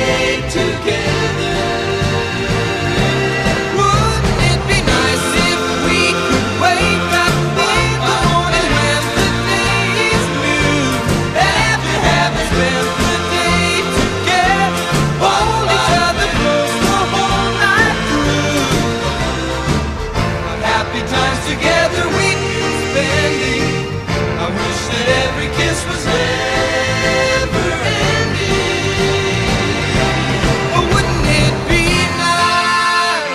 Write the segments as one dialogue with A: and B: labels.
A: together. Wouldn't it be nice if we could wake up in the morning when the day is new, and after having spent the day together, hold each other close the whole night through? Happy times together we've been spending. I wish that every kiss was never ending. But wouldn't it be nice?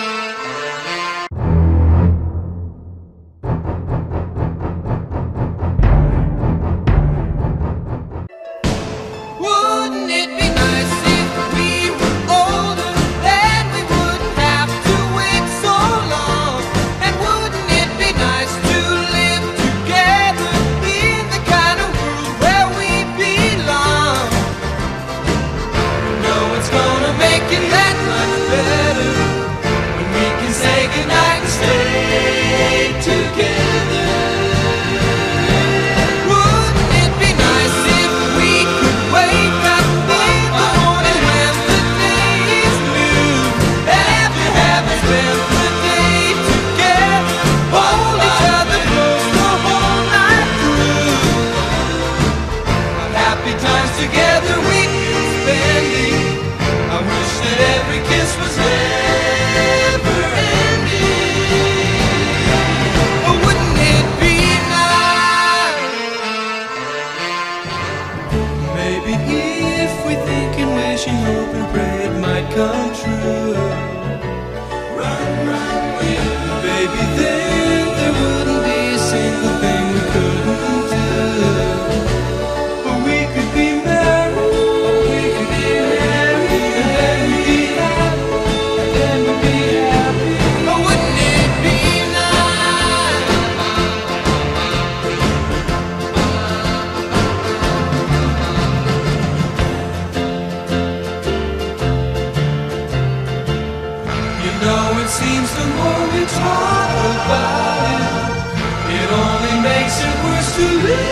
A: Wouldn't it be nice if we were older, then we wouldn't have to wait so long? And wouldn't it be nice to live together in the kind of world where we belong? You know it's gonna make it that much better when we can say goodnight and stay together. Wouldn't it be nice if we could wake up in the morning when the day is new, and after having spent the day together, hold each other close the whole night through? Happy times together we've been spending. I wish that every kiss was never ending. But wouldn't it be nice? Maybe if we think and wish and hope and pray it might come true. Run, run, baby, then there wouldn't be a single thing we couldn't do. But we could be married, and then we'd be happy, But wouldn't it be nice? You know it seems the more we talk about it, it only makes it worse to live